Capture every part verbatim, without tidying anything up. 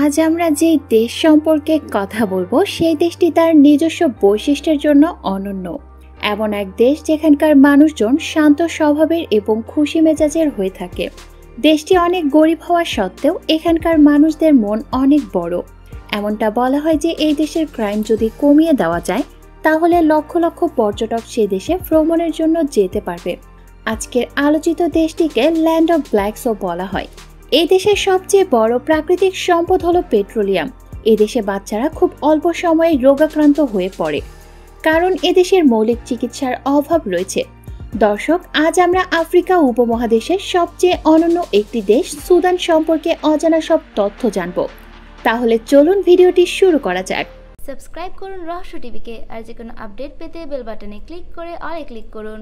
আজ আমরা যে দেশ সম্পর্কে কথা বলবো সেই দেশটি তার নিজস্ব বৈশিষ্ট্যের জন্য অনন্য। এমন এক দেশ যেখানকার মানুষজন শান্ত স্বভাবের এবং খুশি মেজাজের হয়ে থাকে। দেশটি অনেক গরিব হওয়া সত্ত্বেও এখানকার মানুষদের মন অনেক বড়। এমনটা বলা হয় যে এই দেশের ক্রাইম যদি কমিয়ে দেওয়া যায় তাহলে লক্ষ লক্ষ পর্যটক সে দেশে ভ্রমণের জন্য যেতে পারবে। আজকের আলোচিত দেশটিকে ল্যান্ড অফ ব্ল্যাকসও বলা হয়। এই দেশের সবচেয়ে বড় প্রাকৃতিক সম্পদ হলো পেট্রোলিয়াম। এদেশে বাচ্চারা খুব অল্প সময়ে রোগাক্রান্ত হয়ে পড়ে, কারণ এদেশের মৌলিক চিকিৎসার অভাব রয়েছে। দর্শক, আজ আমরা আফ্রিকা উপমহাদেশের সবচেয়ে অনন্য একটি দেশ সুদান সম্পর্কে অজানা সব তথ্য জানব। তাহলে চলুন ভিডিওটি শুরু করা যাক। সাবস্ক্রাইব করুন রহস্য টিভিকে, আর যে কোনো আপডেট পেতে বেল বাটনে ক্লিক করে অলে ক্লিক করুন।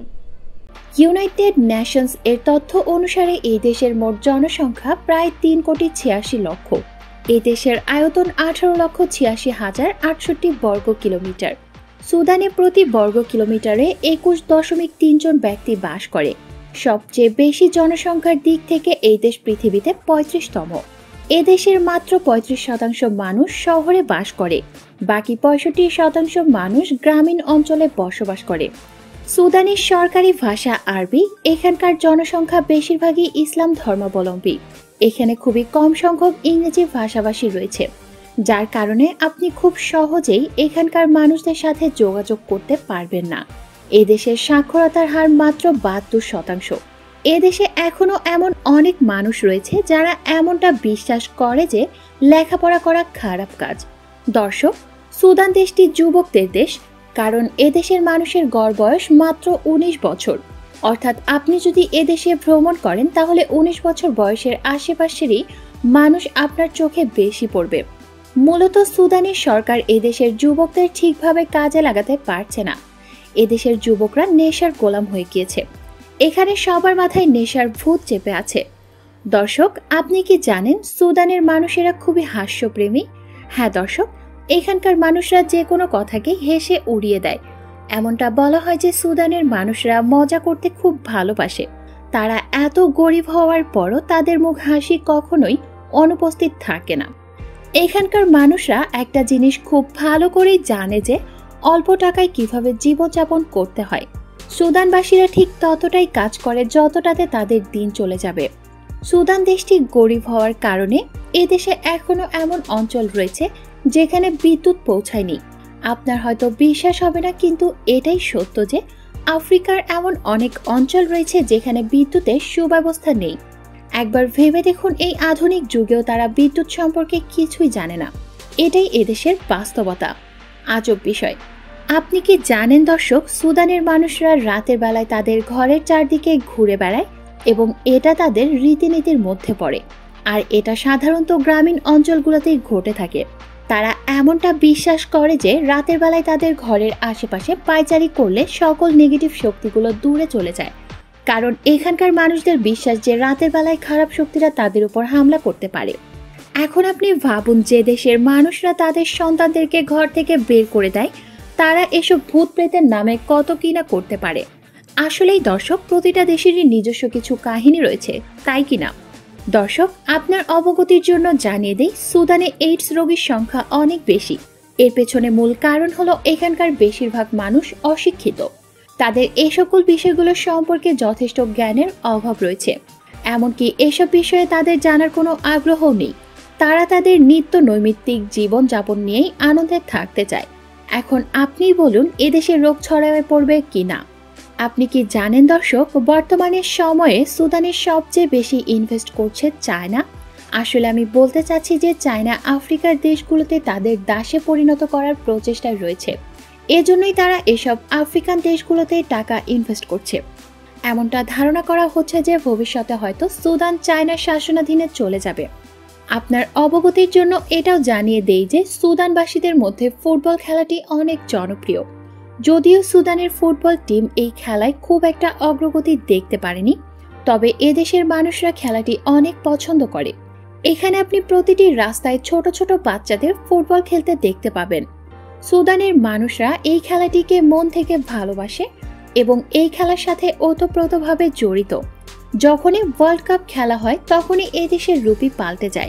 ইউনাইটেড নেশনস এর তথ্য অনুসারে এই দেশের মোট জনসংখ্যা প্রায় তিন কোটি ছিয়াশি লক্ষ। এই দেশের আয়তন আঠারো লক্ষ ছিয়াশি হাজার আটষট্টি বর্গ কিলোমিটার। সুদানে প্রতি বর্গ কিলোমিটারে একুশ দশমিক তিন জন ব্যক্তি বাস করে। সবচেয়ে বেশি জনসংখ্যার দিক থেকে এই দেশ পৃথিবীতে পঁয়ত্রিশতম। এ দেশের মাত্র পঁয়ত্রিশ শতাংশ মানুষ শহরে বাস করে, বাকি পঁয়ষট্টি শতাংশ মানুষ গ্রামীণ অঞ্চলে বসবাস করে। সুদানের সরকারি ভাষা আরবি। এখানকার জনসংখ্যা বেশিরভাগই ইসলাম ধর্মাবলম্বী। এখানে খুবই কম সংখ্যক ইংরেজি ভাষাভাষী রয়েছে, যার কারণে আপনি খুব সহজেই এখানকার মানুষদের সাথে যোগাযোগ করতে পারবেন না। এদেশের সাক্ষরতার হার মাত্র বাহাত্তর শতাংশ। এদেশে এখনো এমন অনেক মানুষ রয়েছে যারা এমনটা বিশ্বাস করে যে লেখাপড়া করা খারাপ কাজ। দর্শক, সুদান দেশটি যুবকদের দেশ, কারণ এদেশের মানুষের গড় বয়স মাত্র উনিশ বছর। অর্থাৎ আপনি যদি এদেশে ভ্রমণ করেন তাহলে উনিশ বছর বয়সের আশেপাশেরই মানুষ আপনার চোখে বেশি পড়বে। মূলত সুদানের সরকার এদেশের যুবকদের ঠিকভাবে কাজে লাগাতে পারছে না। এদেশের যুবকরা নেশার গোলাম হয়ে গিয়েছে। এখানে সবার মাথায় নেশার ভূত চেপে আছে। দর্শক, আপনি কি জানেন সুদানের মানুষেরা খুবই হাস্যপ্রেমী? হ্যাঁ দর্শক, এখানকার মানুষরা যে কোনো কথাকে হেসে উড়িয়ে দেয়। এমনটা বলা হয় যে সুদানের মানুষরা মজা করতে খুব ভালোবাসে। তারা এত গরিব হওয়ার পরও তাদের মুখ হাসি কখনোই অনুপস্থিত থাকে না। এখানকার মানুষরা একটা জিনিস খুব ভালো করেই জানে যে অল্প টাকায় কিভাবে জীবনযাপন করতে হয়। সুদানবাসীরা ঠিক ততটাই কাজ করে যতটাতে তাদের দিন চলে যাবে। সুদান দেশটি গরিব হওয়ার কারণে এদেশে এখনো এমন অঞ্চল রয়েছে যেখানে বিদ্যুৎ পৌঁছায়নি। আপনার হয়তো বিশ্বাস হবে না, কিন্তু এটাই সত্য যে আফ্রিকার এমন অনেক অঞ্চল রয়েছে যেখানে বিদ্যুতের সুব্যবস্থা নেই। একবার ভেবে দেখুন, এই আধুনিক যুগেও তারা বিদ্যুৎ সম্পর্কে কিছুই জানে না। এটাই এদেশের বাস্তবতা। আজব বিষয়, আপনি কি জানেন দর্শক, সুদানের মানুষরা রাতের বেলায় তাদের ঘরের চারদিকে ঘুরে বেড়ায় এবং এটা তাদের রীতিনীতির মধ্যে পড়ে। আর এটা সাধারণত গ্রামীণ অঞ্চলগুলোতেই ঘটে থাকে। তারা এমনটা বিশ্বাস করে যে রাতের বেলায় তাদের ঘরের আশেপাশে পায়চারি করলে সকল নেগেটিভ শক্তিগুলো দূরে চলে যায়, কারণ এখানকার মানুষদের বিশ্বাস যে রাতের বেলায় খারাপ শক্তিরা তাদের উপর হামলা করতে পারে। এখন আপনি ভাবুন, যে দেশের মানুষরা তাদের সন্তানদেরকে ঘর থেকে বের করে দেয়, তারা এসব ভূত প্রেতের নামে কত কিনা করতে পারে। আসলেই দর্শক, প্রতিটা দেশেরই নিজস্ব কিছু কাহিনী রয়েছে, তাই কিনা? দর্শক, আপনার অবগতির জন্য জানিয়ে দেই, সুদানে এইডস রোগীর সংখ্যা অনেক বেশি। এর পেছনে মূল কারণ হলো এখানকার বেশিরভাগ মানুষ অশিক্ষিত। তাদের এই সকল বিষয়গুলো সম্পর্কে যথেষ্ট জ্ঞানের অভাব রয়েছে। এমনকি এসব বিষয়ে তাদের জানার কোনো আগ্রহ নেই। তারা তাদের নিত্য নৈমিত্তিক জীবন যাপন নিয়েই আনন্দে থাকতে চায়। এখন আপনি বলুন, এদেশে রোগ ছড়ায় পড়বে কিনা? আপনি কি জানেন দর্শক, বর্তমানে সময়ে সুদানের সবচেয়ে বেশি ইনভেস্ট করছে চায়না। আসলে আমি বলতে চাচ্ছি যে চায়না আফ্রিকার দেশগুলোতে তাদের দাসে পরিণত করার প্রচেষ্টায় রয়েছে। এজন্যই তারা এসব আফ্রিকান দেশগুলোতে টাকা ইনভেস্ট করছে। এমনটা ধারণা করা হচ্ছে যে ভবিষ্যতে হয়তো সুদান চায়নার শাসনাধীনে চলে যাবে। আপনার অবগতির জন্য এটাও জানিয়ে দেই যে সুদানবাসীদের মধ্যে ফুটবল খেলাটি অনেক জনপ্রিয়। যদিও সুদানের ফুটবল টিম এই খেলায় খুব একটা অগ্রগতি দেখতে পারেনি, তবে এদেশের মানুষরা খেলাটি অনেক পছন্দ করে। এখানে আপনি প্রতিটি রাস্তায় ছোট ছোট বাচ্চাদের ফুটবল খেলতে দেখতে পাবেন। সুদানের মানুষরা এই খেলাটিকে মন থেকে ভালোবাসে এবং এই খেলার সাথে ওতপ্রোতভাবে জড়িত। যখনই ওয়ার্ল্ড কাপ খেলা হয় তখনই এদেশের রূপই পাল্টে যায়।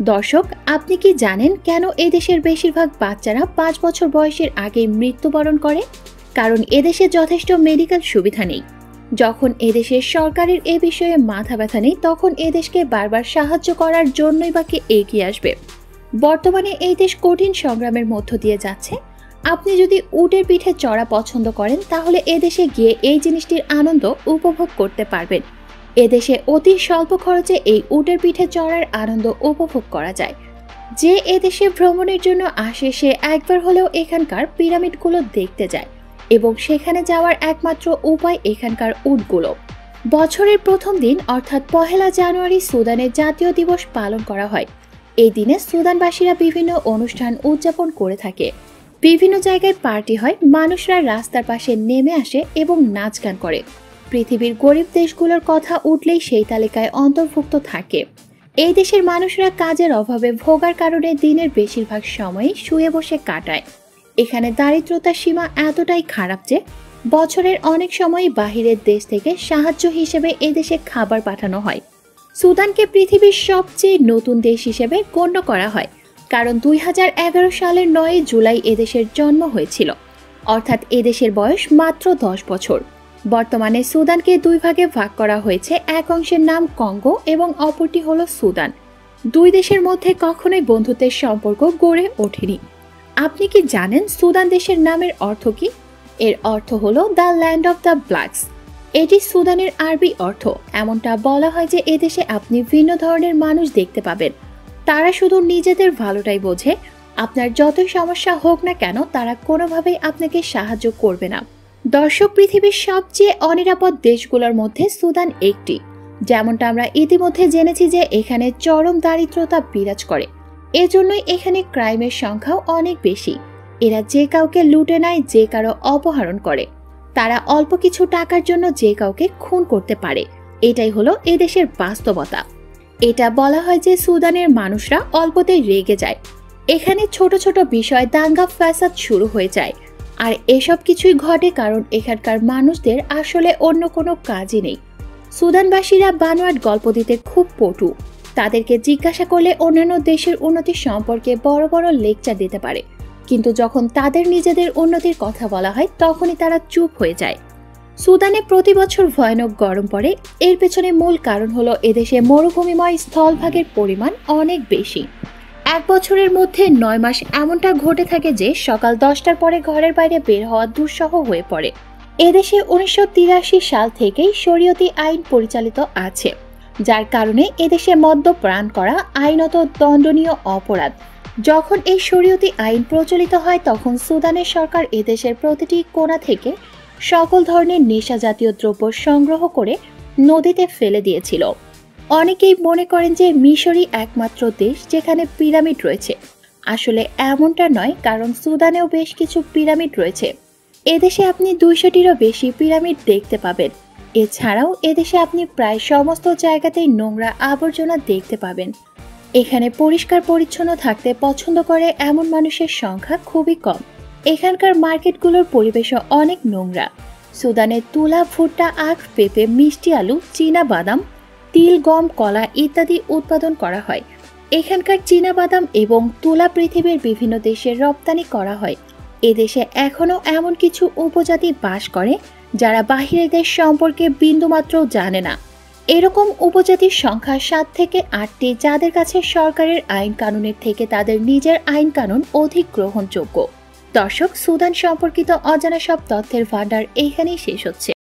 দর্শক, আপনি কি জানেন কেন এদেশের বেশিরভাগ বাচ্চারা পাঁচ বছর বয়সের আগে মৃত্যুবরণ করে? কারণ এদেশে যথেষ্ট মেডিকেল সুবিধা নেই। যখন এদেশের সরকারের এ বিষয়ে মাথা ব্যথা নেই, তখন এদেশকে বারবার সাহায্য করার জন্যই বা কে এগিয়ে আসবে? বর্তমানে এই দেশ কঠিন সংগ্রামের মধ্য দিয়ে যাচ্ছে। আপনি যদি উটের পিঠে চড়া পছন্দ করেন, তাহলে এদেশে গিয়ে এই জিনিসটির আনন্দ উপভোগ করতে পারবেন। এদেশে অতি স্বল্প খরচে এই উটের পিঠে চড়ার আনন্দ উপভোগ করা যায়। যে এদেশে ভ্রমণের জন্য আসে, সে একবার হলেও এখানকার পিরামিডগুলো দেখতে যায়, এবং সেখানে যাওয়ার একমাত্র উপায় এখানকার উটগুলো। বছরের প্রথম দিন অর্থাৎ পহেলা জানুয়ারি সুদানের জাতীয় দিবস পালন করা হয়। এই দিনে সুদানবাসীরা বিভিন্ন অনুষ্ঠান উদযাপন করে থাকে। বিভিন্ন জায়গায় পার্টি হয়, মানুষরা রাস্তার পাশে নেমে আসে এবং নাচ গান করে। পৃথিবীর গরিব দেশগুলোর কথা উঠলেই সেই তালিকায় অন্তর্ভুক্ত থাকে। এই দেশের মানুষরা কাজের অভাবে ভোগার কারণে দিনের বেশিরভাগ সময়ই শুয়ে বসে কাটায়। এখানে দারিদ্রতার সীমা এতটাই খারাপ যে বছরের অনেক সময় বাহিরের দেশ থেকে সাহায্য হিসেবে এদেশে খাবার পাঠানো হয়। সুদানকে পৃথিবীর সবচেয়ে নতুন দেশ হিসেবে গণ্য করা হয়, কারণ দুই হাজার এগারো সালের নয় জুলাই এদেশের জন্ম হয়েছিল, অর্থাৎ এদেশের বয়স মাত্র দশ বছর। বর্তমানে সুদানকে দুই ভাগে ভাগ করা হয়েছে। এক অংশের নাম কঙ্গো এবং অপরটি হলো সুদান। দুই দেশের মধ্যে কখনোই বন্ধুত্বের সম্পর্ক গড়ে ওঠেনি। আপনি কি জানেন সুদান দেশের নামের অর্থ কি? এর অর্থ হলো the land of the blacks. এটি সুদানের আরবি অর্থ। এমনটা বলা হয় যে এদেশে আপনি ভিন্ন ধরনের মানুষ দেখতে পাবেন। তারা শুধু নিজেদের ভালোটাই বোঝে। আপনার যতই সমস্যা হোক না কেন, তারা কোনোভাবেই আপনাকে সাহায্য করবে না। দর্শক, পৃথিবীর সবচেয়ে অনিরাপদ দেশগুলোর মধ্যে সুদান একটি। যেমনটা আমরা ইতিমধ্যে জেনেছি যে এখানে চরম দারিদ্রতা বিরাজ করে। এজন্যই এখানে ক্রাইমের সংখ্যাও অনেক বেশি। এরা যে কাউকে লুটে নেয়, যে কারো অপহরণ করে। তারা অল্প কিছু টাকার জন্য যে কাউকে খুন করতে পারে। এটাই হলো এদেশের বাস্তবতা। এটা বলা হয় যে সুদানের মানুষরা অল্পতেই রেগে যায়। এখানে ছোট ছোট বিষয় দাঙ্গা ফ্যাসাদ শুরু হয়ে যায়। আর এসব কিছুই ঘটে কারণ এখানকার মানুষদের আসলে অন্য কোনো কাজই নেই। সুদানবাসীরা বানোয়াট গল্প দিতে খুব পটু। তাদেরকে জিজ্ঞাসা করলে অন্যান্য দেশের উন্নতি সম্পর্কে বড় বড় লেকচার দিতে পারে, কিন্তু যখন তাদের নিজেদের উন্নতির কথা বলা হয় তখনই তারা চুপ হয়ে যায়। সুদানে প্রতি বছর ভয়ানক গরম পড়ে। এর পেছনে মূল কারণ হলো এদেশে মরুভূমিময় স্থলভাগের পরিমাণ অনেক বেশি। এক বছরের মধ্যে নয় মাস এমনটা ঘটে থাকে যে সকাল দশটার পরে ঘরের বাইরে বের হওয়া দুঃসহ হয়ে পড়ে। এদেশে উনিশশো তিরাশি সাল থেকেই শরীয়তি আইন পরিচালিত আছে, যার কারণে এদেশে মদ্যপান করা আইনত দণ্ডনীয় অপরাধ। যখন এই শরীয়তি আইন প্রচলিত হয়, তখন সুদানের সরকার এদেশের প্রতিটি কোণা থেকে সকল ধরনের নেশা জাতীয় দ্রব্য সংগ্রহ করে নদীতে ফেলে দিয়েছিল। অনেকেই মনে করেন যে মিশরই একমাত্র দেশ যেখানে পিরামিড রয়েছে। আসলে এমনটা নয়, কারণ সুদানেও বেশ কিছু পিরামিড রয়েছে। এদেশে আপনি দুইশোটিরও বেশি পিরামিড দেখতে পাবেন। এছাড়াও এদেশে আপনি প্রায় সমস্ত জায়গাতেই নোংরা আবর্জনা দেখতে পাবেন। এখানে পরিষ্কার পরিচ্ছন্ন থাকতে পছন্দ করে এমন মানুষের সংখ্যা খুবই কম। এখানকার মার্কেটগুলোর পরিবেশও অনেক নোংরা। সুদানে তুলা, ভুট্টা, আখ, পেঁপে, মিষ্টি আলু, চীনা বাদাম, তিল, গম, কলা ইত্যাদি উৎপাদন করা হয়। এখানকার চীনা বাদাম এবং তুলা পৃথিবীর বিভিন্ন দেশে রপ্তানি করা হয়। এদেশে এখনো এমন কিছু উপজাতি বাস করে যারা বাহিরের দেশ সম্পর্কে বিন্দুমাত্রও জানে না। এরকম উপজাতির সংখ্যা সাত থেকে আটটি, যাদের কাছে সরকারের আইন কানুনের থেকে তাদের নিজের আইন কানুন অধিক গ্রহণযোগ্য। দর্শক, সুদান সম্পর্কিত অজানা সব তথ্যের ভান্ডার এইখানেই শেষ হচ্ছে।